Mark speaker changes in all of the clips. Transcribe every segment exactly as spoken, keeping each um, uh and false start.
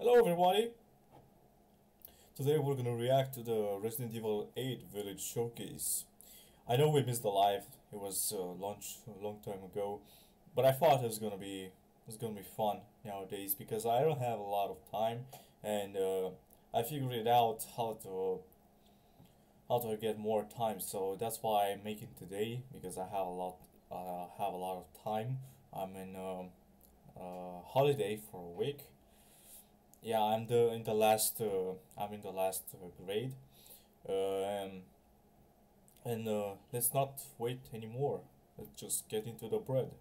Speaker 1: Hello everybody! Today we're gonna react to the Resident Evil eight Village Showcase. I know we missed the live, it was uh, launched a long time ago, but I thought it was gonna be it was gonna be fun nowadays because I don't have a lot of time, and uh, I figured it out how to how to get more time. So that's why I'm making today, because I have a lot uh, have a lot of time. I'm in um, uh, holiday for a week. Yeah, I'm the in the last uh, I'm in the last uh, grade, uh, and and uh, let's not wait anymore. Let's just get into the bread.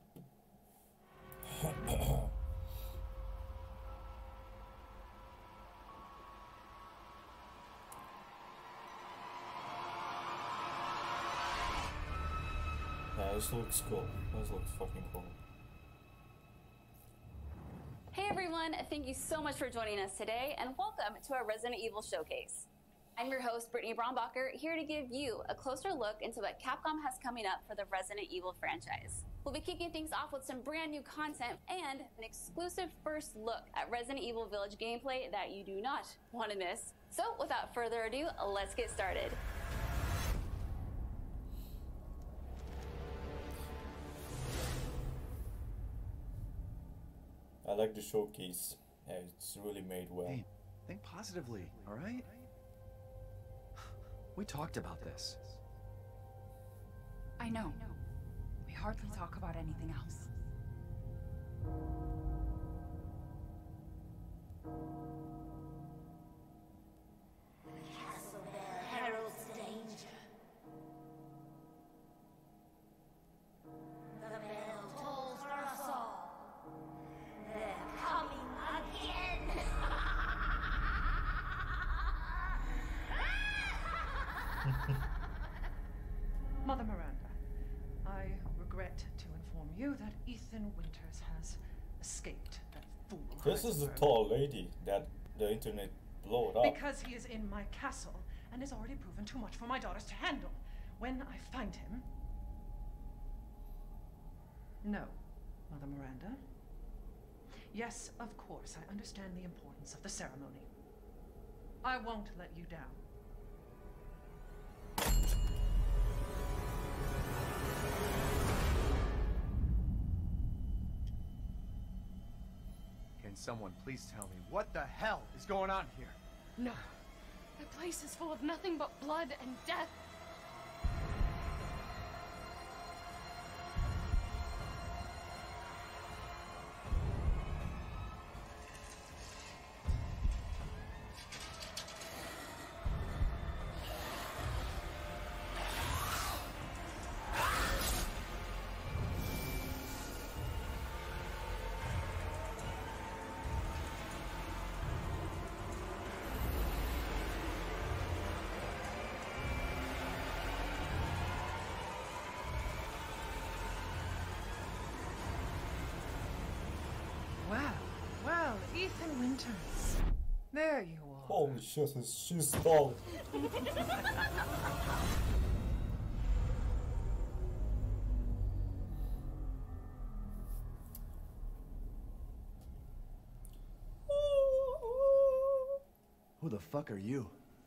Speaker 1: Yeah, this looks cool. This looks fucking cool.
Speaker 2: Hey everyone, thank you so much for joining us today and welcome to our Resident Evil Showcase. I'm your host, Brittany Brombacher, here to give you a closer look into what Capcom has coming up for the Resident Evil franchise. We'll be kicking things off with some brand new content and an exclusive first look at Resident Evil Village gameplay that you do not want to miss. So without further ado, let's get started.
Speaker 1: I like the showcase. Yeah, it's really made well.
Speaker 3: Hey, think positively, all right? We talked about this.
Speaker 4: I know. We hardly talk about anything else.
Speaker 5: The castle bell heralds danger. The bell tolls for us all. They're coming again!
Speaker 6: Mother Miranda, I regret to inform you that Ethan Winters has escaped that fool.
Speaker 1: This is the
Speaker 6: Heisenberg.
Speaker 1: tall lady that the internet blowed up.
Speaker 6: Because he is in my castle and has already proven too much for my daughters to handle. When I find him... No, Mother Miranda. Yes, of course, I understand the importance of the ceremony. I won't let you down.
Speaker 3: Can someone please tell me what the hell is going on here?
Speaker 7: No. The place is full of nothing but blood and death.
Speaker 6: Well, well, Ethan Winters. There you are.
Speaker 1: Holy shit, she's tall.
Speaker 3: Who the fuck are you?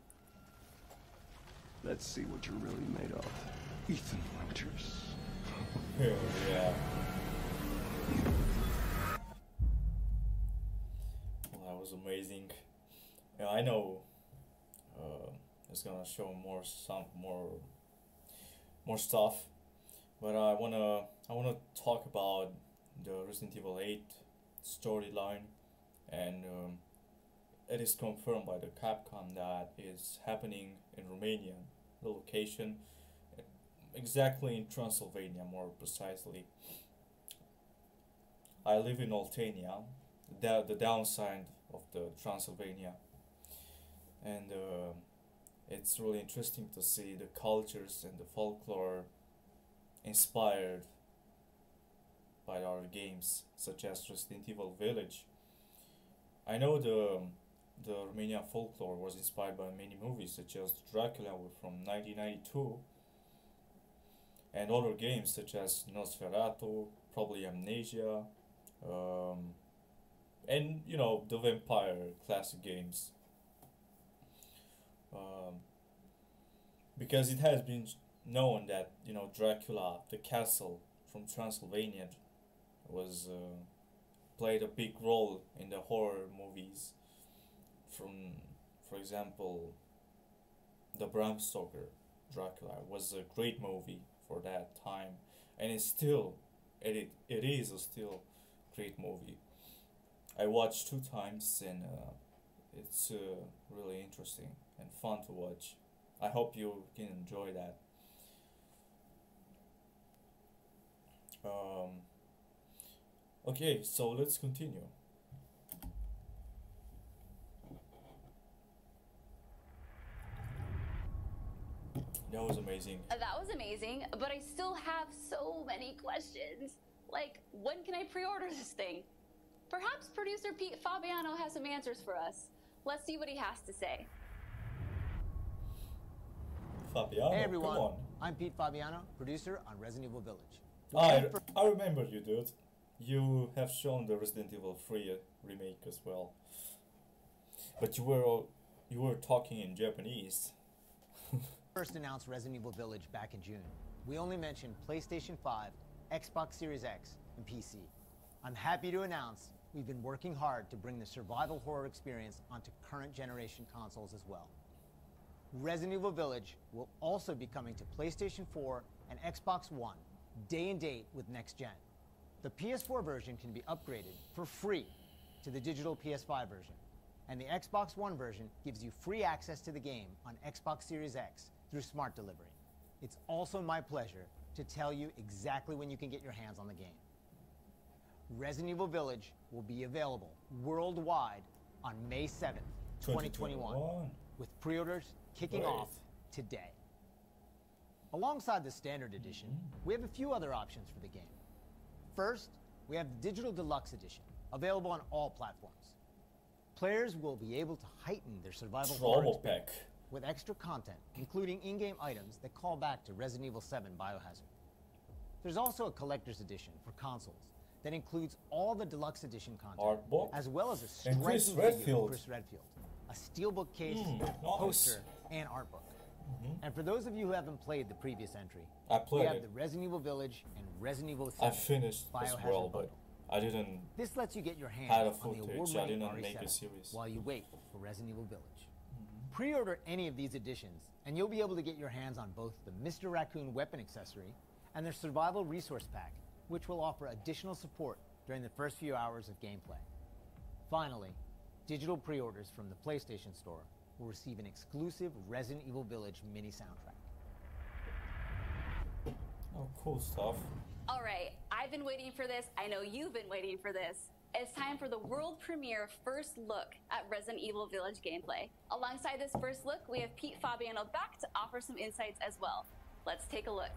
Speaker 8: Let's see what you're really made of. Ethan Winters.
Speaker 1: Hell yeah. Well, that was amazing. Yeah, I know uh, it's gonna show more some more more stuff, but I wanna I wanna talk about the Resident Evil eight storyline, and um, it is confirmed by the Capcom that is happening in Romania, the location exactly in Transylvania, more precisely. I live in Oltenia, the, the downside of the Transylvania, and uh, it's really interesting to see the cultures and the folklore inspired by our games, such as Resident Evil Village. I know the the Romanian folklore was inspired by many movies, such as Dracula from nineteen ninety-two, and other games such as Nosferatu, probably Amnesia, um, and you know the vampire classic games. Um, because it has been known that you know Dracula, the castle from Transylvania, was uh, played a big role in the horror movies. From, for example, the Bram Stoker Dracula was a great movie for that time, and it's still, it it is a still great movie. I watched two times, and uh, it's uh, really interesting and fun to watch. I hope you can enjoy that. Um, okay, so let's continue. That was amazing.
Speaker 2: Uh, That was amazing, but I still have so many questions. Like, when can I pre-order this thing? Perhaps producer Pete Fabiano has some answers for us. Let's see what he has to say.
Speaker 1: Fabiano,
Speaker 9: Hey everyone,
Speaker 1: come on.
Speaker 9: I'm Pete Fabiano, producer on Resident Evil Village.
Speaker 1: I, I remember you, dude. You have shown the Resident Evil three remake as well. But you were all, you were talking in Japanese.
Speaker 9: First announced Resident Evil Village back in June. We only mentioned PlayStation five, Xbox Series X, and P C. I'm happy to announce we've been working hard to bring the survival horror experience onto current generation consoles as well. Resident Evil Village will also be coming to PlayStation four and Xbox One, day and date with next gen. The P S four version can be upgraded for free to the digital P S five version, and the Xbox One version gives you free access to the game on Xbox Series X through Smart Delivery. It's also my pleasure to tell you exactly when you can get your hands on the game. Resident Evil Village will be available worldwide on May seventh, twenty twenty-one, with pre-orders kicking
Speaker 1: Great.
Speaker 9: off today. Alongside the standard edition, we have a few other options for the game. First, we have the Digital Deluxe Edition, available on all platforms. Players will be able to heighten their survival horror
Speaker 1: Trauma
Speaker 9: experience
Speaker 1: pack.
Speaker 9: with extra content, including in-game items that call back to Resident Evil seven Biohazard. There's also a collector's edition for consoles that includes all the deluxe edition content,
Speaker 1: Art book?
Speaker 9: as well as a
Speaker 1: And Chris
Speaker 9: striking figure
Speaker 1: Redfield.
Speaker 9: of Chris Redfield, a steelbook case,
Speaker 1: Mm, nice.
Speaker 9: poster, and art book. And for those of you who haven't played the previous entry,
Speaker 1: I
Speaker 9: we
Speaker 1: played
Speaker 9: have
Speaker 1: it.
Speaker 9: the Resident Evil Village and Resident Evil
Speaker 1: I
Speaker 9: seven
Speaker 1: finished as
Speaker 9: Biohazard
Speaker 1: well, but
Speaker 9: bundle.
Speaker 1: I didn't
Speaker 9: This lets you get your hands
Speaker 1: had a
Speaker 9: on the
Speaker 1: footage. I
Speaker 9: award-winning
Speaker 1: didn't
Speaker 9: R E
Speaker 1: make a
Speaker 9: seven
Speaker 1: series.
Speaker 9: while you wait for Resident Evil Village. Pre-order any of these editions, and you'll be able to get your hands on both the Mister Raccoon weapon accessory and their survival resource pack, which will offer additional support during the first few hours of gameplay. Finally, digital pre-orders from the PlayStation Store will receive an exclusive Resident Evil Village mini soundtrack.
Speaker 1: Oh, cool stuff.
Speaker 2: All right, I've been waiting for this. I know you've been waiting for this. It's time for the world premiere first look at Resident Evil Village gameplay. Alongside this first look, we have Pete Fabiano back to offer some insights as well. Let's take a look.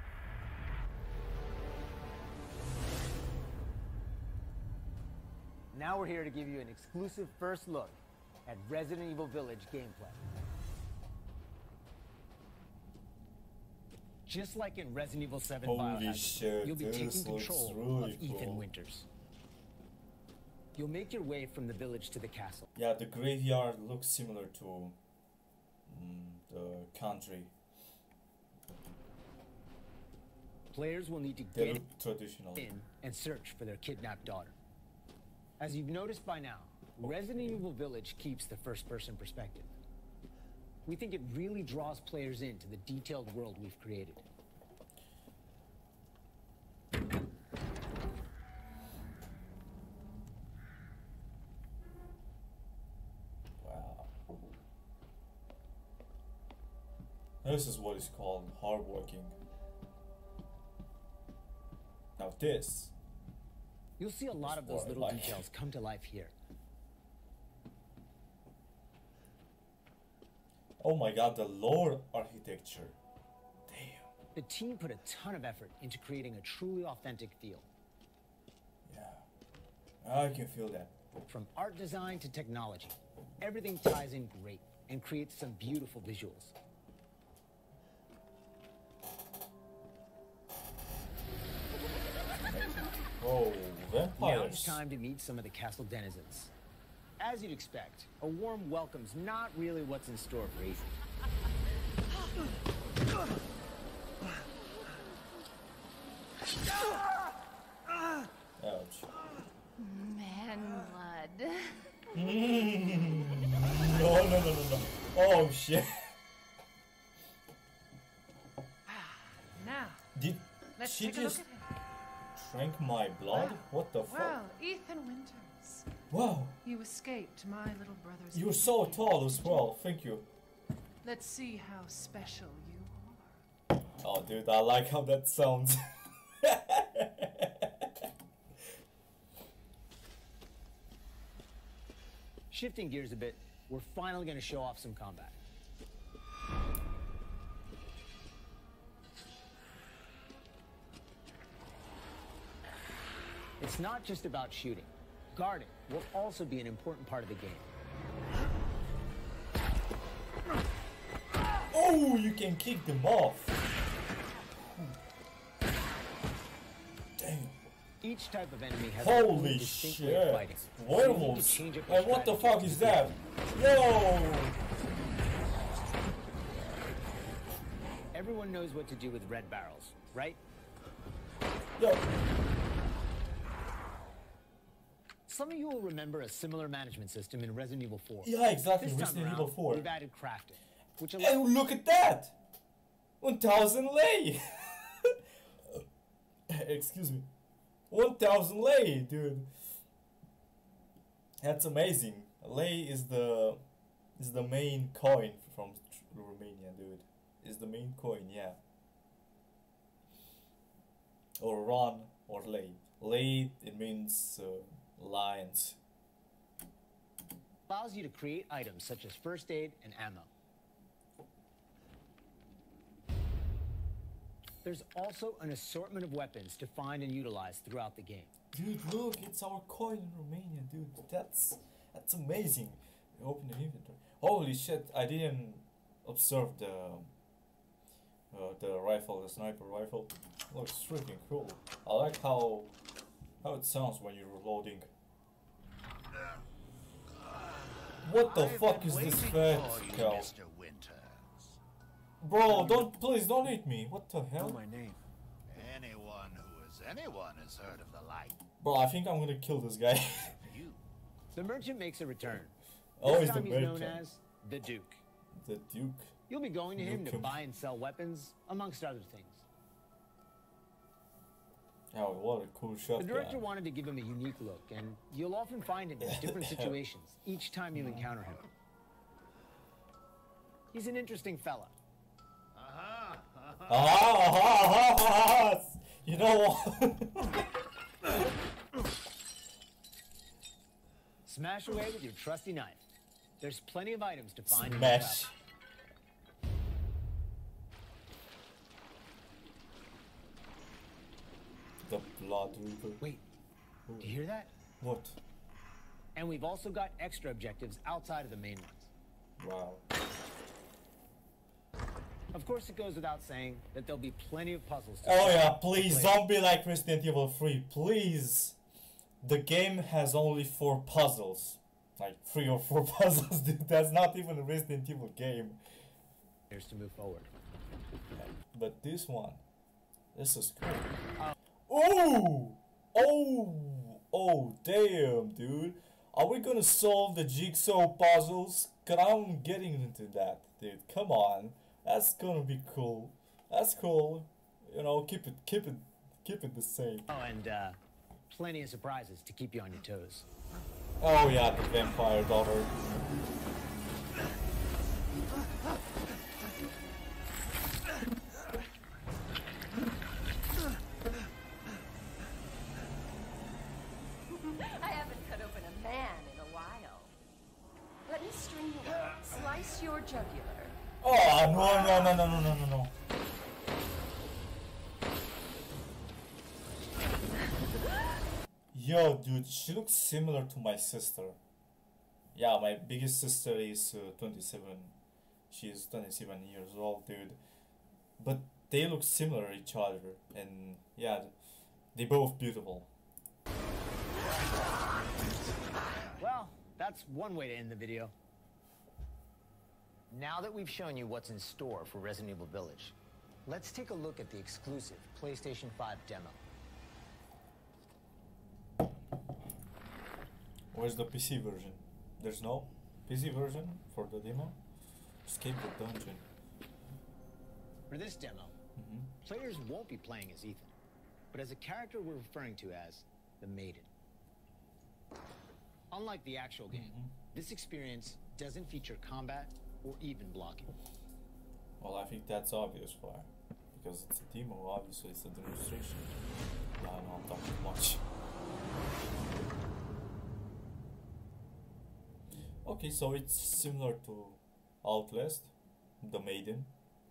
Speaker 9: Now we're here to give you an exclusive first look at Resident Evil Village gameplay. Just like in Resident Evil seven
Speaker 1: Holy
Speaker 9: Biohazard,
Speaker 1: shit,
Speaker 9: you'll be
Speaker 1: this
Speaker 9: taking
Speaker 1: looks
Speaker 9: control
Speaker 1: really
Speaker 9: of Ethan
Speaker 1: cool.
Speaker 9: Winters. You'll make your way from the village to the castle.
Speaker 1: Yeah, the graveyard looks similar to mm, the country.
Speaker 9: Players will need to
Speaker 1: They
Speaker 9: get
Speaker 1: look traditional.
Speaker 9: in and search for their kidnapped daughter. As you've noticed by now, Resident Evil Village keeps the first-person perspective. We think it really draws players into the detailed world we've created.
Speaker 1: Wow. This is what is called hardworking. Now this.
Speaker 9: You'll see a lot of those
Speaker 1: what I
Speaker 9: little
Speaker 1: like.
Speaker 9: details come to life here.
Speaker 1: Oh my god, the lore architecture. Damn.
Speaker 9: The team put a ton of effort into creating a truly authentic feel.
Speaker 1: Yeah. I can feel that.
Speaker 9: From art design to technology, everything ties in great and creates some beautiful visuals.
Speaker 1: Oh, Vampires.
Speaker 9: Now it's time to meet some of the castle denizens. As you'd expect, a warm welcome's not really what's in store for Ethan.
Speaker 1: Ouch.
Speaker 7: Man blood.
Speaker 1: Mm. No, no, no, no, no. Oh shit.
Speaker 6: Now,
Speaker 1: Did
Speaker 6: let's
Speaker 1: she
Speaker 6: take a look
Speaker 1: just
Speaker 6: at him.
Speaker 1: drank my blood? What the fuck?
Speaker 6: Well, Ethan Winters,
Speaker 1: Wow.
Speaker 6: you escaped my little brother's.
Speaker 1: You're so tall as well. Thank you.
Speaker 6: Let's see how special you are.
Speaker 1: Oh, dude, I like how that sounds.
Speaker 9: Shifting gears a bit, we're finally going to show off some combat. It's not just about shooting. Guarding will also be an important part of the game.
Speaker 1: Oh, you can kick them off. Dang.
Speaker 9: Each type of enemy has their own
Speaker 1: Holy
Speaker 9: distinct way of
Speaker 1: shit.
Speaker 9: fighting. So you need to
Speaker 1: Werewolves.
Speaker 9: change up your
Speaker 1: And what the
Speaker 9: strategy
Speaker 1: fuck is
Speaker 9: to
Speaker 1: that? Yo!
Speaker 9: Everyone knows what to do with red barrels, right?
Speaker 1: Yo.
Speaker 9: Some of you will remember a similar management system in Resident Evil four.
Speaker 1: Yeah, exactly.
Speaker 9: This time
Speaker 1: Resident
Speaker 9: around,
Speaker 1: Evil four.
Speaker 9: we've added crafting, which allows
Speaker 1: And look at that! one thousand lei! Excuse me. one thousand lei, dude. That's amazing. Lei is the is the main coin from Romania, dude. Is the main coin, yeah. Or ron or lei. Lei, it means uh, lions.
Speaker 9: allows you to create items such as first aid and ammo. There's also an assortment of weapons to find and utilize throughout the game.
Speaker 1: Dude, look, it's our coin in Romania, dude. That's that's amazing. We open the inventory. Holy shit! I didn't observe the uh, the rifle, the sniper rifle. Looks freaking cool. I like how how it sounds when you're reloading. What the
Speaker 10: I've
Speaker 1: fuck
Speaker 10: been
Speaker 1: is this
Speaker 10: waiting
Speaker 1: fat
Speaker 10: for you,
Speaker 1: cow?
Speaker 10: Mister Winters.
Speaker 1: Bro, don't please don't hit me. What the hell?
Speaker 10: Know my name. Anyone who is anyone has heard of the light.
Speaker 1: Bro, I think I'm gonna kill this guy.
Speaker 10: You.
Speaker 9: The merchant makes a return.
Speaker 1: Oh,
Speaker 9: This
Speaker 1: he's the
Speaker 9: time he's known
Speaker 1: merchant.
Speaker 9: as the Duke.
Speaker 1: The Duke.
Speaker 9: You'll be going to him to
Speaker 1: Duke.
Speaker 9: buy and sell weapons, amongst other things.
Speaker 1: Oh, what a cool shot.
Speaker 9: The director wanted to give him a unique look, and you'll often find him in different situations each time you encounter him. He's an interesting fella.
Speaker 10: Uh-huh.
Speaker 1: Ah, ah, ah, ah, ah. You know what?
Speaker 9: Smash away with your trusty knife. There's plenty of items to find.
Speaker 1: Smash. The Blood Reaper.
Speaker 9: Wait, do you hear that?
Speaker 1: What?
Speaker 9: And we've also got extra objectives outside of the main ones.
Speaker 1: Wow.
Speaker 9: Of course, it goes without saying that there'll be plenty of puzzles to
Speaker 1: Oh
Speaker 9: solve
Speaker 1: yeah,
Speaker 9: to
Speaker 1: please
Speaker 9: play.
Speaker 1: don't be like Resident Evil three, please. The game has only four puzzles. Like three or four puzzles, dude. That's not even a Resident Evil game.
Speaker 9: Here's to move forward.
Speaker 1: But this one, this is cool.
Speaker 9: Uh,
Speaker 1: Oh! Oh! Oh, damn, dude. Are we gonna solve the jigsaw puzzles? Cause I'm getting into that, dude. Come on. That's gonna be cool. That's cool. You know, keep it, keep it, keep it the same.
Speaker 9: Oh, and uh, plenty of surprises to keep you on your toes.
Speaker 1: Oh yeah, the vampire daughter.
Speaker 7: I haven't cut open a man in a while. Let me string you up, slice your jugular.
Speaker 1: Oh no no no no no no no no. Yo, dude, she looks similar to my sister. Yeah, my biggest sister is uh, twenty-seven. She's twenty-seven years old, dude. But they look similar each other, and yeah, they both beautiful.
Speaker 9: Well, that's one way to end the video. Now that we've shown you what's in store for Resident Evil Village, let's take a look at the exclusive PlayStation five demo.
Speaker 1: Where's the P C version? There's no P C version for the demo? Escape the dungeon.
Speaker 9: For this demo, mm-hmm. players won't be playing as Ethan, but as a character we're referring to as the Maiden. Unlike the actual game, mm-hmm. this experience doesn't feature combat or even blocking.
Speaker 1: Well, I think that's obvious why. Because it's a demo, obviously it's a demonstration. Yeah, I know I'm talking much. Okay, so it's similar to Outlast, the Maiden.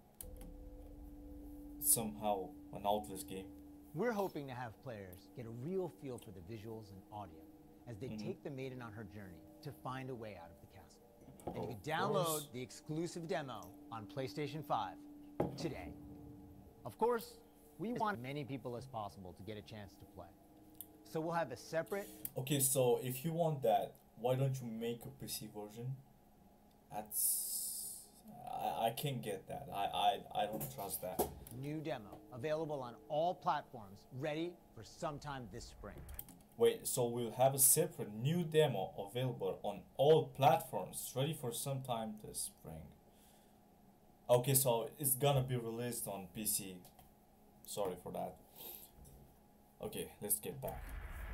Speaker 1: Somehow an Outlast game.
Speaker 9: We're hoping to have players get a real feel for the visuals and audio as they mm-hmm. take the Maiden on her journey to find a way out of the castle. And you can download the exclusive demo on PlayStation five today. Of course, we want many people as possible to get a chance to play. So we'll have a separate...
Speaker 1: Okay, so if you want that, why don't you make a P C version? That's... I, I can't get that. I, I, I don't trust that.
Speaker 9: New demo, available on all platforms, ready for sometime this spring.
Speaker 1: Wait, so we'll have a separate new demo available on all platforms, ready for sometime this spring. Okay, so it's gonna be released on P C. Sorry for that. Okay, let's get back.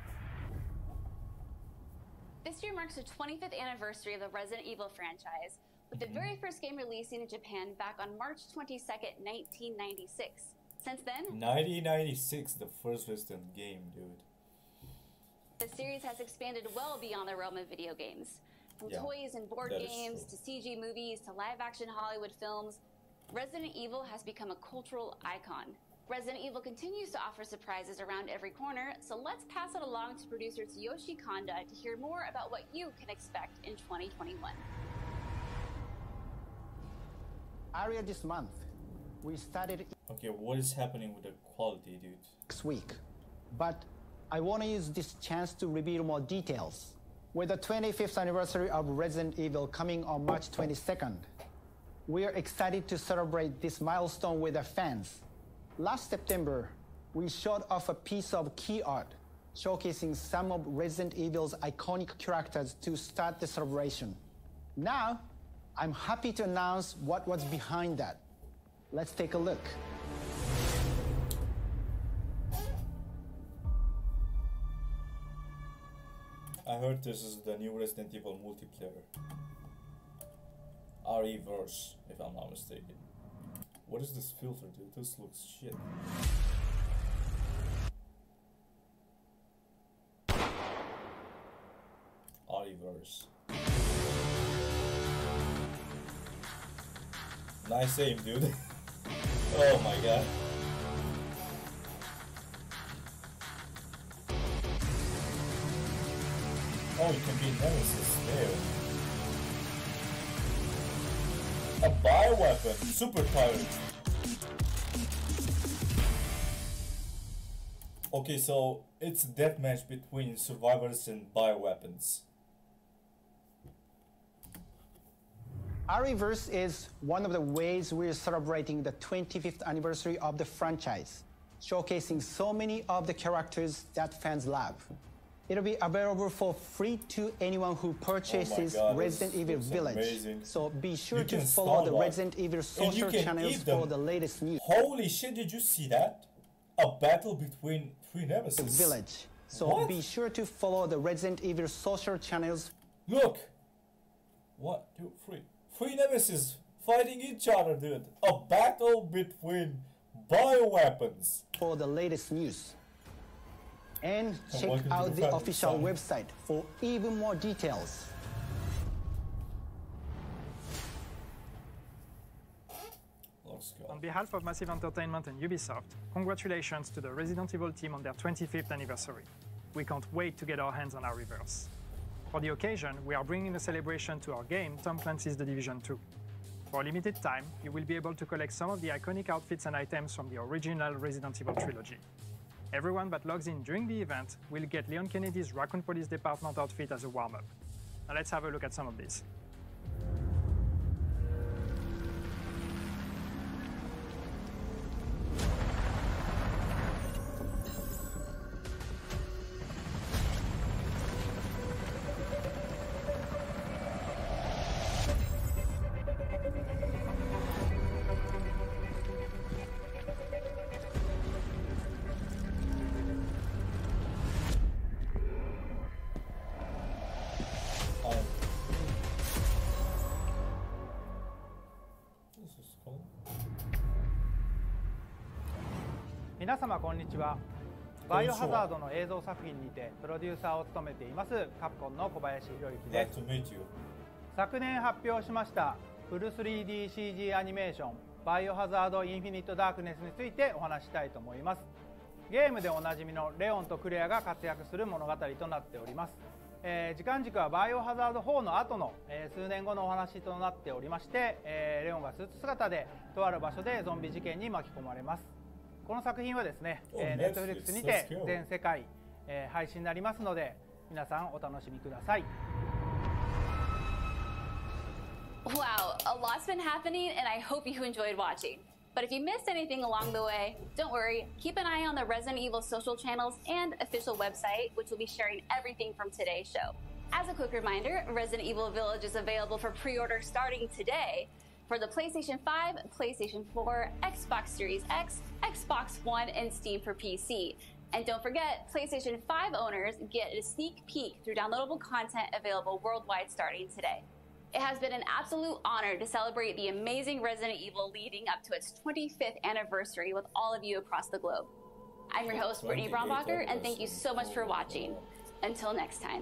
Speaker 2: This year marks the twenty-fifth anniversary of the Resident Evil franchise, with mm-hmm. the very first game releasing in Japan back on March twenty-second, nineteen ninety-six. Since then...
Speaker 1: nineteen ninety-six, the first Resident game, dude.
Speaker 2: The series has expanded well beyond the realm of video games. From
Speaker 1: yeah,
Speaker 2: toys and board games to C G movies to live-action Hollywood films, Resident Evil has become a cultural icon. Resident Evil continues to offer surprises around every corner, so let's pass it along to producer Tsuyoshi Kanda to hear more about what you can expect in twenty twenty-one.
Speaker 11: Earlier this month, we started...
Speaker 1: Okay, what is happening with the quality, dude?
Speaker 11: Next week, but I want to use this chance to reveal more details. With the twenty-fifth anniversary of Resident Evil coming on March twenty-second, we are excited to celebrate this milestone with our fans. Last September, we showed off a piece of key art showcasing some of Resident Evil's iconic characters to start the celebration. Now, I'm happy to announce what was behind that. Let's take a look.
Speaker 1: I heard this is the new Resident Evil multiplayer. Re:Verse, if I'm not mistaken. What is this filter, dude? This looks shit. Re:Verse. Nice aim, dude. Oh my god. Oh, it can be Nemesis there. A bioweapon, super powered. Okay, so it's a deathmatch between survivors and bioweapons.
Speaker 11: Re:Verse is one of the ways we're celebrating the twenty-fifth anniversary of the franchise, showcasing so many of the characters that fans love. It'll be available for free to anyone who purchases
Speaker 1: oh God,
Speaker 11: Resident Evil Village.
Speaker 1: Amazing.
Speaker 11: So be sure
Speaker 1: you
Speaker 11: to follow the Resident Evil social channels for the latest news.
Speaker 1: Holy shit, did you see that? A battle between three nemesis.
Speaker 11: Village. So
Speaker 1: what?
Speaker 11: Be sure to follow the Resident Evil social channels.
Speaker 1: Look! One, two, three. Three nemesis fighting each other, dude. A battle between bioweapons.
Speaker 11: For the latest news. And, and check out the official side. website for even more details.
Speaker 12: On behalf of Massive Entertainment and Ubisoft, congratulations to the Resident Evil team on their twenty-fifth anniversary. We can't wait to get our hands on Re:Verse. For the occasion, we are bringing a celebration to our game, Tom Clancy's The Division two. For a limited time, you will be able to collect some of the iconic outfits and items from the original Resident Evil trilogy. Everyone that logs in during the event will get Leon Kennedy's Raccoon Police Department outfit as a warm-up. Now let's have a look at some of these.
Speaker 1: This is cool.
Speaker 13: 皆様こんにちは。バイオハザードの映像作品にてプロデューサーを務めていますカプコンの小林博之です。昨年発表しましたフル スリーディーシージー アニメーションバイオハザードインフィニットダークネスについてお話したいと思います。ゲームでおなじみのレオンとクレアが活躍する物語となっております。えー、時間軸はバイオハザードフォーの後の、えー、数年後のお話となっておりまして、えー、レオンがスーツ姿でとある場所でゾンビ事件に巻き込まれます。この作品はですね、えー、Netflix にて全世界、えー、配信になりますので皆さんお楽しみください。
Speaker 2: Wow, a lot's been happening and I hope you enjoyed watching. But if you missed anything along the way, don't worry, keep an eye on the Resident Evil social channels and official website, which will be sharing everything from today's show. As a quick reminder, Resident Evil Village is available for pre-order starting today for the PlayStation five, PlayStation four, Xbox Series X, Xbox One, and Steam for P C. And don't forget, PlayStation five owners get a sneak peek through downloadable content available worldwide starting today. It has been an absolute honor to celebrate the amazing Resident Evil leading up to its twenty-fifth anniversary with all of you across the globe. I'm your host, Brittany Brombacher, and thank you so much for watching. Until next time.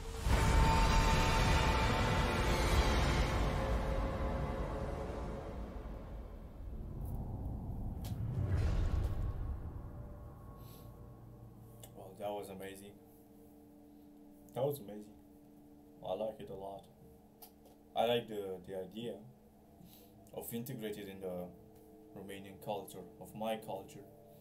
Speaker 1: Well, that was amazing. That was amazing. I like it a lot. I like the, the idea of integrating in the Romanian culture, of my culture.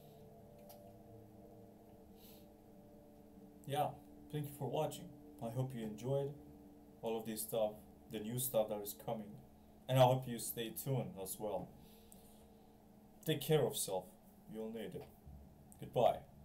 Speaker 1: Yeah, thank you for watching. I hope you enjoyed all of this stuff, the new stuff that is coming. And I hope you stay tuned as well. Take care of yourself. You'll need it. Goodbye.